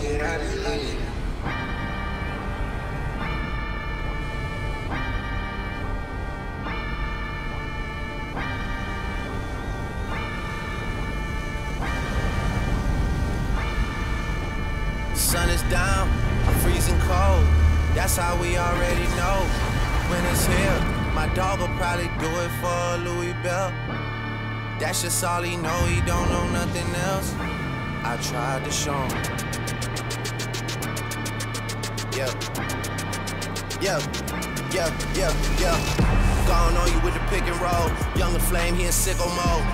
get out of here. Sun is down, I'm freezing cold. That's how we already know when it's here. My dog will probably do it for Louis Bell. That's just all he know, he don't know nothing else. I tried to show him. Gone on you with the pick and roll. Younger Flame, he in sicko mode.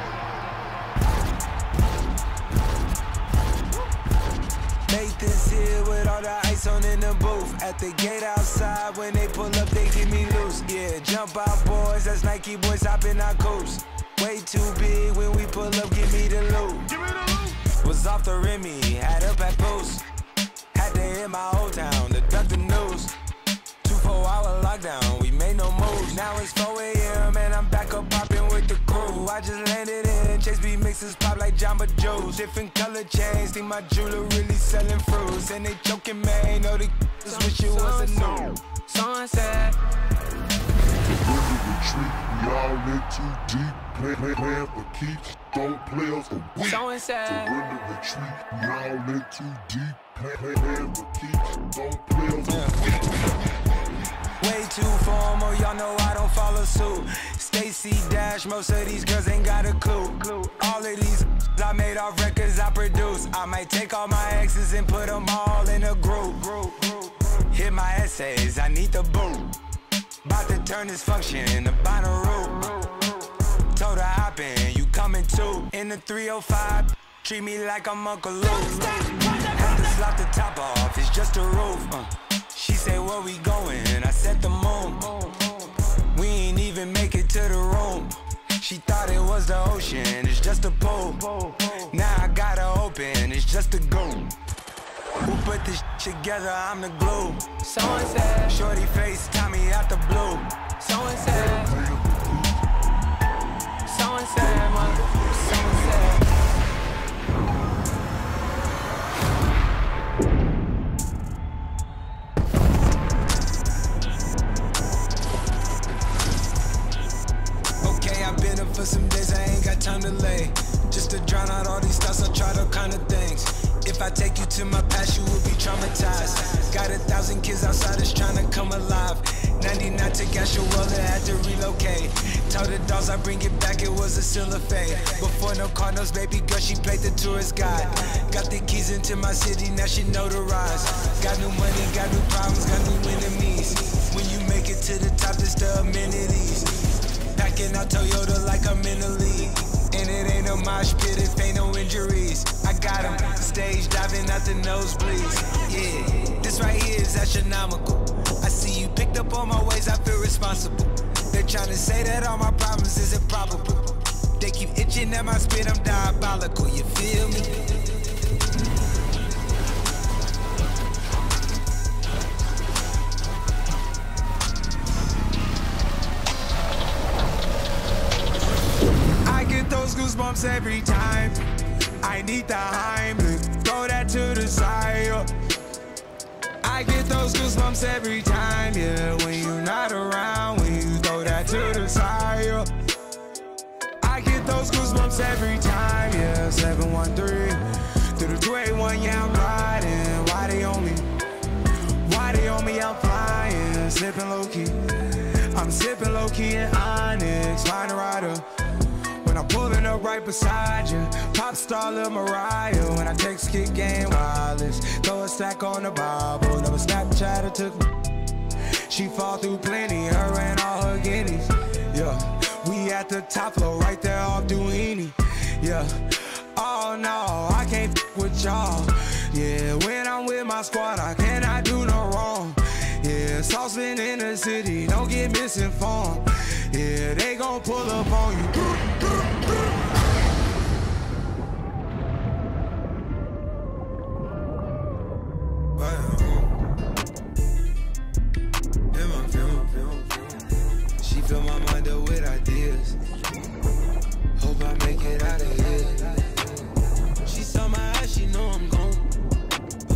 Nathan's here with all the ice on in the booth. At the gate outside, when they pull up, they get me loose. Yeah, jump out, boys, that's Nike boys hopping our coast. Way too big when we pull up, give me the loot. Give me the loot. Was off the Remy, had up at post. Had to hit my old town to duck the news. 24-hour lockdown, we made no moves. Now it's 4 a.m. and I'm back up popping with the crew. I just landed in, Chase B mixes pop like Jamba Juice. Different color chains, think my jeweler really selling fruits. And they joking, man, know the just wish it was a new. Sunset. Retreat, we all in too deep. Playing for keeps, don't play us for weak. Surrender, retreat, we all in too deep. Playing for keeps, don't play us for weak. Way too formal, y'all know I don't follow suit. Stacy Dash, most of these girls ain't got a clue. All of these I made off records I produce. I might take all my exes and put them all in a group. Hit my essays, I need the boot. About to turn this function into Bonnaroo. Told her hop in, you coming too. In the 305, treat me like I'm Uncle Luke. Had to slap the top off, it's just a roof. She say, where we going? I said the moon. We ain't even make it to the room. She thought it was the ocean, it's just a pool. Now I gotta open, it's just a goon. Who put this together? I'm the glue. Someone said, shorty face, Tommy out the blue. Someone said, someone said, someone said. Okay, I've been up for some days, I ain't got time to lay. Just to drown out all these thoughts, I tried all kind of things. If I take you to my past, you will be traumatized. Got 1,000 kids outside that's trying to come alive. 99 to Gashuela, had to relocate. Told the dogs I bring it back, it was a similar fate. Before no Cardinals, baby girl, she played the tourist guide. Got the keys into my city, now she notarized. Got new money, got new problems, got new enemies. When you make it to the top, it's the amenities. Packing out Toyota like I'm in the league. And it ain't no mosh pit if ain't no injuries. I got him, stage diving out the nosebleeds. Yeah, this right here is astronomical. I see you picked up on my ways, I feel responsible. They're trying to say that all my problems is improbable. They keep itching at my spit, I'm diabolical, you feel me? Those goosebumps every time. I need the Heimlich, throw that to the side. I get those goosebumps every time, yeah. When you're not around, when you throw that to the side. I get those goosebumps every time, yeah. 713 through the 281, yeah, I'm riding. Why they on me? Why they on me? I'm flying, sipping low key. I'm sipping low key in Onyx, find a rider. When I'm pulling up right beside you, pop star Lil Mariah. When I text kick game wireless, throw a stack on the Bible. Never Snapchat or took me. She fall through plenty, her and all her guineas. Yeah, we at the top floor, right there off Duini. Yeah, oh no, I can't with y'all. Yeah, when I'm with my squad, I cannot do no wrong. Yeah, saucepan in the city, don't get misinformed. Yeah, they gon' pull up on you. She fill my mind up with ideas. Hope I make it out of here. She saw my eyes, she know I'm gone.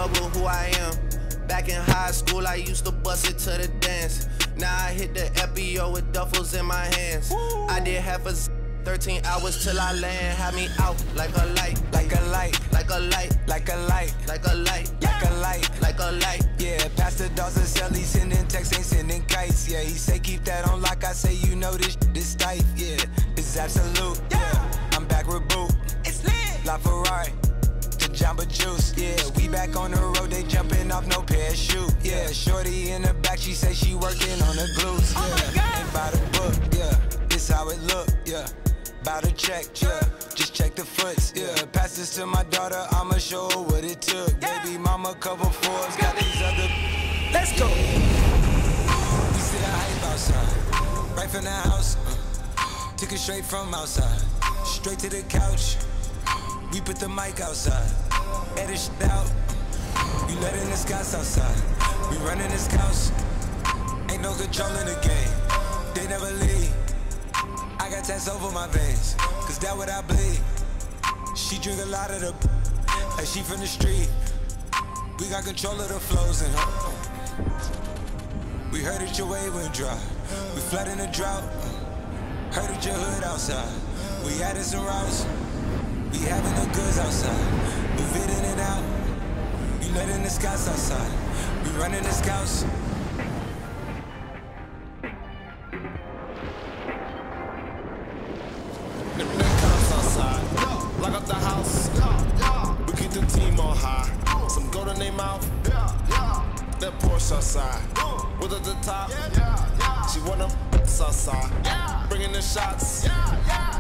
double who I am. Back in high school, I used to bust it to the dance. Now I hit the FBO with duffels in my hands. I did half a 13 hours till I land. Had me out like a light, like a light, like a light, like a light, like a light, like a light, like a light. Yeah, Pastor Dawson sell, he sending texts, ain't sending kites. Yeah, he say keep that on lock. I say you know this tight. Yeah, it's absolute. Yeah, I'm back with Boo. It's lit. La Ferrari. Jamba Juice, yeah, we back on the road, they jumping off no parachute, yeah, shorty in the back, she say she working on the glutes, yeah, ain't by the book, yeah, this how it look, yeah, bout to check, yeah, just check the foots, yeah, pass this to my daughter, I'ma show her what it took, baby mama cover Forbes, got these other, let's go, we see the hype outside, right from the house, took it straight from outside, straight to the couch. We put the mic outside, edit shit out. We letting the scouts outside. We running the scouts. Ain't no control in the game. They never leave. I got tats over my veins, cause that what I bleed. She drink a lot of the like she from the street. We got control of the flows in her. We heard that your wave went dry. We flooding the drought. Heard that your hood outside. We added some routes. We having the goods outside, move it in and out. You letting the scouts outside, we running the scouts. The cops outside, lock up the house. We keep the team on high. Some gold in their mouth. That Porsche outside, with at the top. She wanna outside, bringing the shots.